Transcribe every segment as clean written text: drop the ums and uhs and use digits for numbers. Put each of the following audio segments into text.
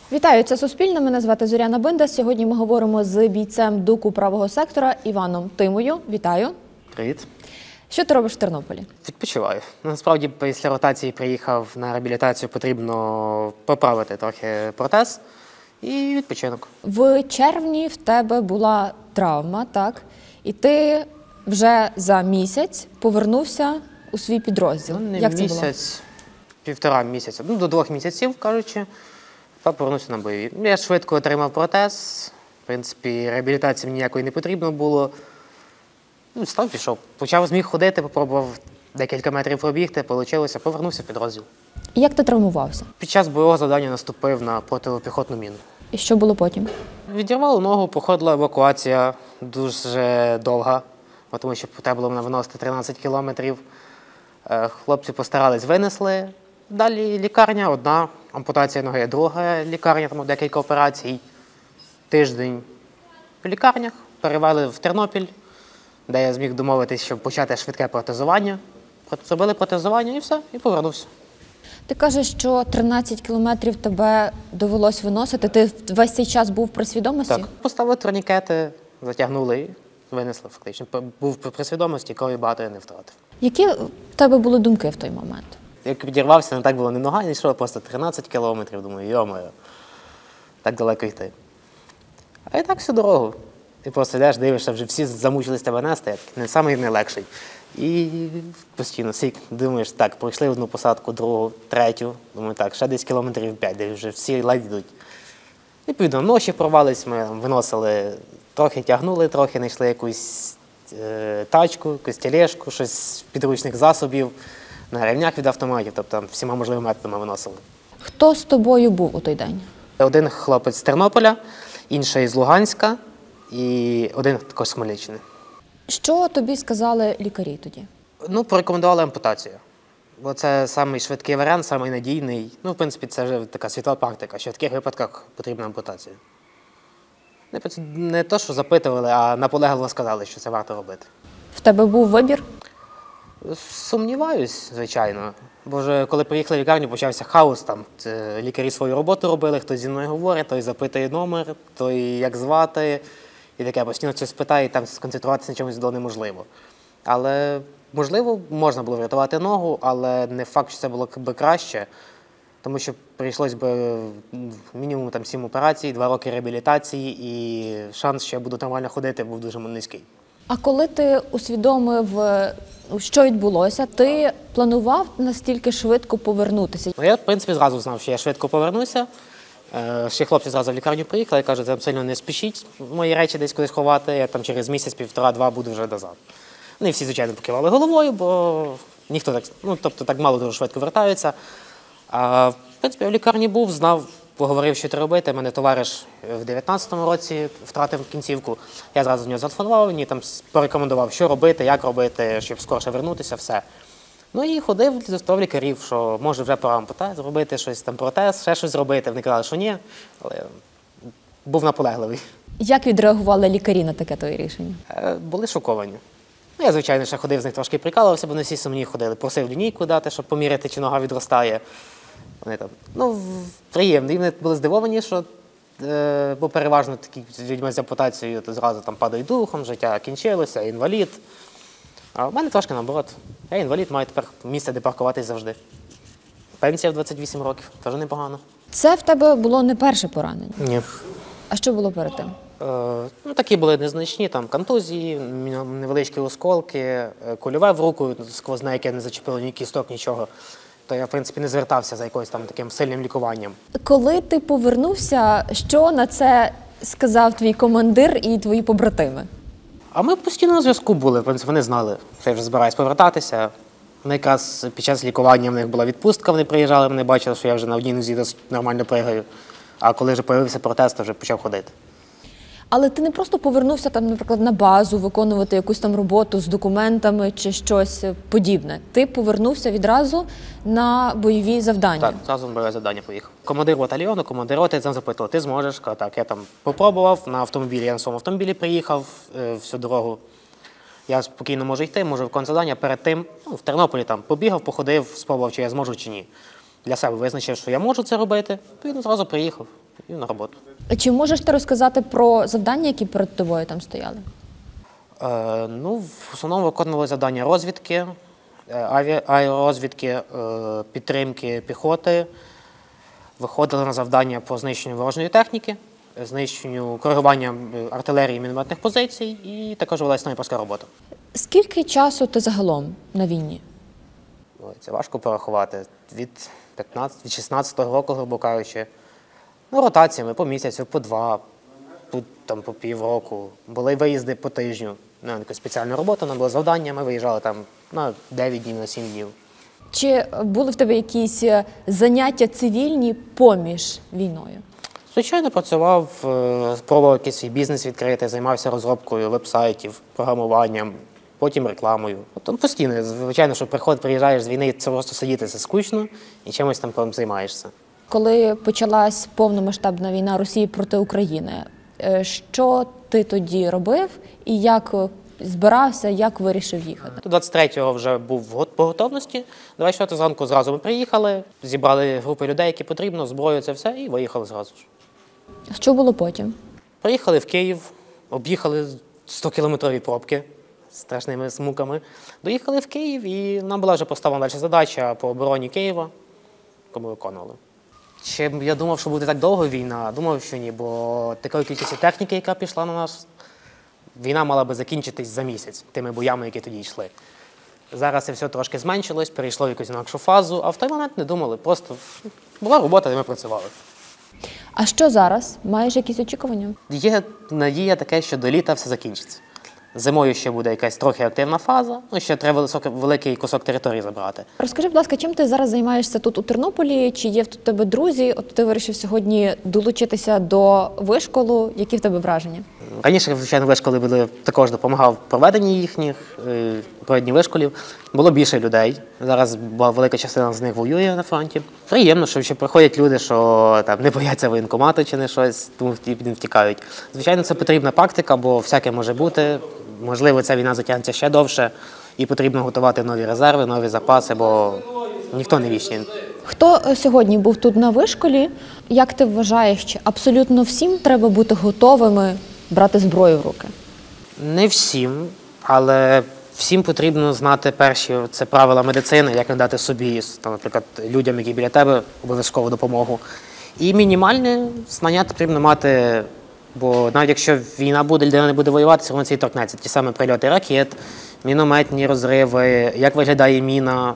Вітаю, це Суспільне. Мене звати Зоряна Бинда. Сьогодні ми говоримо з бійцем ДУКу правого сектора Іваном Тимою. Вітаю. Привіт. Що ти робиш в Тернополі? Відпочиваю. Насправді, після ротації приїхав на реабілітацію, потрібно поправити трохи протез і відпочинок. В червні в тебе була травма, так? І ти вже за місяць повернувся у свій підрозділ. Не Як місяць, півтора місяця, до 2 місяців, кажучи, повернувся на бойові. Я швидко отримав протез, в принципі, реабілітації мені ніякої не потрібно було. Став, пішов. Зміг ходити, попробував декілька метрів пробігти, вийшло, повернувся в підрозділ. І як ти травмувався? Під час бойового завдання наступив на протипіхотну міну. І що було потім? Відірвало ногу, проходила евакуація дуже довга, тому що треба було мене виносити 13 кілометрів. Хлопці постарались, винесли. Далі лікарня, одна ампутація ноги, друга лікарня, там декілька операцій. Тиждень в лікарнях, перевели в Тернопіль, де я зміг домовитись, щоб почати швидке протезування. Зробили протезування і все, і повернувся. Ти кажеш, що 13 кілометрів тебе довелось виносити. Ти весь цей час був при свідомості? Так, поставили турнікети, затягнули і винесли фактично. Був при свідомості, крові багато я не втратив. Які в тебе були думки в той момент? Як підірвався, не так було ні нога, ні що, просто 13 кілометрів, думаю, йо-моє, так далеко йти. А і так всю дорогу. Ти просто йдеш, дивишся, вже всі замучились тебе нести, не самий найлегший. І постійно думаєш, так, пройшли одну посадку, другу, третю, думаю, так, ще десь кілометрів 5, де вже всі ледь йдуть. І відповідно, ноші порвались, ми виносили, трохи тягнули, трохи знайшли якусь тачку, якусь тележку, щось з підручних засобів, на рівнях від автоматів, тобто всіма можливими методами виносили. Хто з тобою був у той день? Один хлопець з Тернополя, інший з Луганська і один також з Хмельниччини. Що тобі сказали лікарі тоді? Порекомендували ампутацію. Бо це самий швидкий варіант, самий надійний. В принципі, це вже така світова практика, що в таких випадках потрібна ампутація. Не те, що запитували, а наполегливо сказали, що це варто робити. В тебе був вибір? Сумніваюсь, звичайно. Бо вже коли приїхали в лікарню, почався хаос. Там лікарі свою роботу робили, хтось зі мною говорить, той запитує номер, той як звати. І таке, постійно щось питає, і там сконцентруватися на чомусь було неможливо. Але, можливо, можна було врятувати ногу, але не факт, що це було б краще. Тому що прийшлось би мінімум 7 операцій, 2 роки реабілітації, і шанс, що я буду нормально ходити, був дуже низький. А коли ти усвідомив, що відбулося, ти планував настільки швидко повернутися? Я, в принципі, зразу знав, що я швидко повернуся. Ще хлопці зразу в лікарню приїхали, кажуть, там сильно не спішіть мої речі десь кудись ховати, я там через місяць, півтора-два буду вже назад. Вони всі, звичайно, покивали головою, бо ніхто так, так мало дуже швидко вертаються. А, в принципі, я в лікарні був, знав, поговорив, що треба робити. Мене товариш в 19-му році втратив кінцівку. Я зразу з нього зателефонував, мені там порекомендував, що робити, як робити, щоб скорше вернутися, все. І ходив до лікарів, що може вже пора ампутацію зробити, щось там протез, ще щось зробити. Вони казали, що ні, але я був наполегливий. Як відреагували лікарі на таке твоє рішення? Були шоковані. Я, звичайно, ще ходив з них трошки прикалувався, бо не всі сумні ходили. Просив лінійку дати, щоб поміряти, чи нога відростає. Вони там, приємно. І вони були здивовані, що, бо переважно такі з людьми з ампутацією то зразу там падають духом, життя кінчилося, інвалід. А в мене трошки наоборот. Я інвалід, маю тепер місце, де паркуватись завжди. Пенсія в 28 років, теж непогано. Це в тебе було не перше поранення? Ні. А що було перед тим? Такі були незначні, там контузії, невеличкі осколки, кульове в руку, сквозне, яке не зачепило ні кісток, нічого. То я, в принципі, не звертався за якимось там таким сильним лікуванням. Коли ти повернувся, що на це сказав твій командир і твої побратими? А ми постійно на зв'язку були, в принципі, вони знали, що я вже збираюсь повертатися. Вони якраз під час лікування в них була відпустка, вони приїжджали, вони бачили, що я вже на одній нозі нормально пригаю. А коли вже з'явився протез, то вже почав ходити. Але ти не просто повернувся, наприклад, на базу, виконувати якусь там роботу з документами чи щось подібне. Ти повернувся відразу на бойові завдання. Так, одразу на бойове завдання поїхав. Командир батальйону, командир роти там запитував, ти зможеш? Так, я там попробував на автомобілі, я на своєму автомобілі приїхав всю дорогу. Я спокійно можу йти, можу виконувати завдання. Перед тим в Тернополі там побігав, походив, спробував, чи я зможу, чи ні. Для себе визначив, що я можу це робити, відповідно, зразу приїхав. і на роботу. Чи можеш ти розказати про завдання, які перед тобою там стояли? В основному виконували завдання розвідки, аеророзвідки, підтримки піхоти. Виходили на завдання по знищенню ворожої техніки, знищенню, коригуванню артилерії і мінометних позицій, і також велась снайперська робота. Скільки часу ти загалом на війні? Це важко порахувати. Від 16-го року, грубо кажучи, ротаціями по місяцю, по два, по півроку. Були виїзди по тижню. Якась спеціальна робота, нам було завдання, ми виїжджали там на 9 днів, на 7 днів. Чи були в тебе якісь заняття цивільні поміж війною? Звичайно, працював, пробував якийсь свій бізнес відкрити, займався розробкою веб-сайтів, програмуванням, потім рекламою. Постійно, звичайно, що приїжджаєш з війни, це просто сидіти, це скучно, і чимось там займаєшся. Коли почалась повномасштабна війна Росії проти України, що ти тоді робив і як збирався, як вирішив їхати? 23-го вже був по готовності, 24-го зранку зразу ми приїхали, зібрали групи людей, які потрібно, зброю, це все, і виїхали зразу ж. Що було потім? Приїхали в Київ, об'їхали 100-кілометрові пробки з страшними смуками. Доїхали в Київ, і нам була вже поставлена далі задача по обороні Києва, яку ми виконували. Чи я думав, що буде так довго війна? Думав, що ні, бо такої кількості техніки, яка пішла на нас, війна мала би закінчитись за місяць тими боями, які тоді йшли. Зараз це все трошки зменшилось, перейшло в якусь інакшу фазу, а в той момент не думали, просто була робота, і ми працювали. А що зараз? Маєш якісь очікування? Є надія таке, що до літа все закінчиться. Зимою ще буде якась трохи активна фаза, ще треба великий кусок території забрати. Розкажи, будь ласка, чим ти зараз займаєшся тут у Тернополі? Чи є в тебе друзі? От ти вирішив сьогодні долучитися до вишколу. Які в тебе враження? Раніше, звичайно, вишколи були, також допомагав в проведенні їхніх, проведенні вишколів. Було більше людей. Зараз велика частина з них воює на фронті. Приємно, що ще приходять люди, що там не бояться воєнкомату чи не щось, тому не втікають. Звичайно, це потрібна практика, бо всяке може бути. Можливо, ця війна затягнеться ще довше, і потрібно готувати нові резерви, нові запаси, бо ніхто не вічний. Хто сьогодні був тут на вишколі? Як ти вважаєш, чи абсолютно всім треба бути готовими брати зброю в руки? Не всім, але всім потрібно знати перші це правила медицини, як надати собі, наприклад, людям, які біля тебе, обов'язкову допомогу. І мінімальне знання потрібно мати. Бо навіть якщо війна буде, людина не буде воювати, все одно це і торкнеться. Ті самі прильоти ракет, мінометні розриви, як виглядає міна.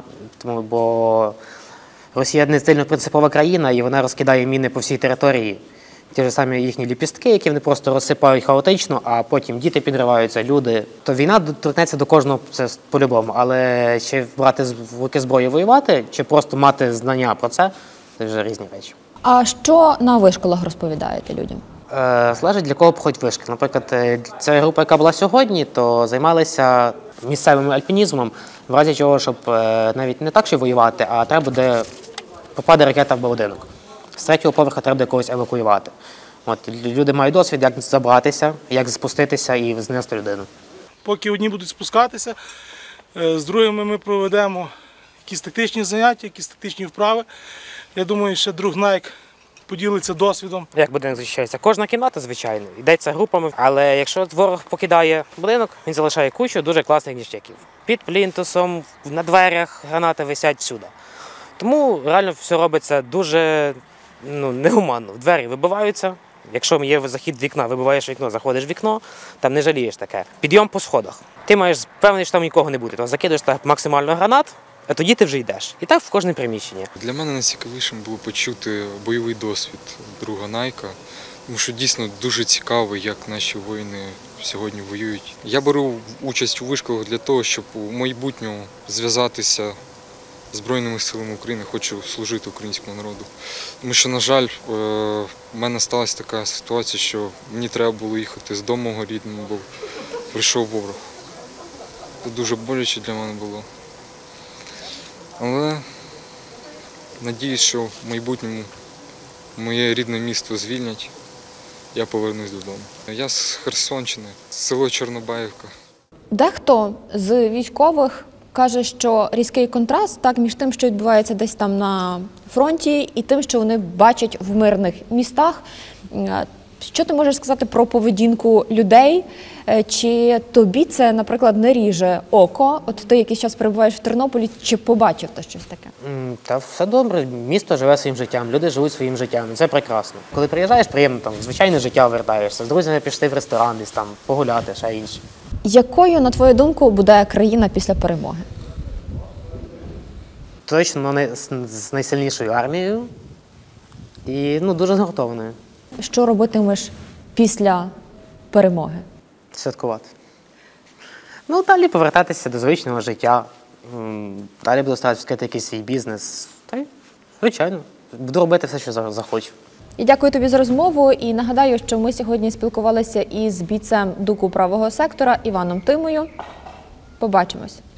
Бо Росія не сильно принципова країна, і вона розкидає міни по всій території. Ті ж самі їхні ліпістки, які вони просто розсипають хаотично, а потім діти підриваються, люди. То війна торкнеться до кожного, це по-любому. Але чи брати в руки зброю воювати, чи просто мати знання про це – це вже різні речі. А що на вишколах розповідаєте людям? Залежить, для кого проходять вишки. Наприклад, ця група, яка була сьогодні, то займалися місцевим альпінізмом, в разі чого, щоб навіть не так, щоб воювати, а треба буде, попаде ракета в будинок. З 3-го поверха треба буде когось евакуювати. Люди мають досвід, як забратися, як спуститися і знести людину. Поки одні будуть спускатися, з другими ми проведемо якісь тактичні заняття, якісь тактичні вправи. Я думаю, що друг Найк поділиться досвідом. Як будинок захищається? Кожна кімната, звичайно, йдеться групами, але якщо ворог покидає будинок, він залишає кучу дуже класних ніштяків. Під плінтусом, на дверях гранати висять всюди. Тому реально все робиться дуже негуманно. Двері вибиваються, якщо є захід в вікна, вибиваєш вікно, заходиш в вікно, там не жалієш таке. Підйом по сходах. Ти маєш впевнений, що там нікого не буде, то закидуєш максимально гранат, а тоді ти вже йдеш. І так в кожне приміщення. Для мене найцікавішим було почути бойовий досвід друга Найка, тому що дійсно дуже цікаво, як наші воїни сьогодні воюють. Я беру участь у вишколах для того, щоб у майбутньому зв'язатися з Збройними силами України, хочу служити українському народу. Тому що, на жаль, в мене сталася така ситуація, що мені треба було їхати з дому мого рідного, бо прийшов ворог. Це дуже боляче для мене було. Але надіюсь, що в майбутньому моє рідне місто звільнять, я повернусь додому. Я з Херсонщини, село Чорнобаївка. Дехто з військових каже, що різкий контраст так між тим, що відбувається десь там на фронті, і тим, що вони бачать в мирних містах. Що ти можеш сказати про поведінку людей? Чи тобі це, наприклад, не ріже око? От ти якийсь час перебуваєш в Тернополі, чи побачив ти щось таке? Та все добре, місто живе своїм життям, люди живуть своїм життям, і це прекрасно. Коли приїжджаєш, приємно, там, в звичайне життя вертаєшся, з друзями пішли в ресторан, десь там погуляти, ще інше. Якою, на твою думку, буде країна після перемоги? Точно з найсильнішою армією і дуже згуртованою. Що робитимеш після перемоги? Святкувати. Далі повертатися до звичного життя. Далі буду старатися відкрити якийсь свій бізнес. Та й, звичайно, буду робити все, що захочу. І дякую тобі за розмову. І нагадаю, що ми сьогодні спілкувалися із бійцем ДУКу правого сектора Іваном Тимою. Побачимось.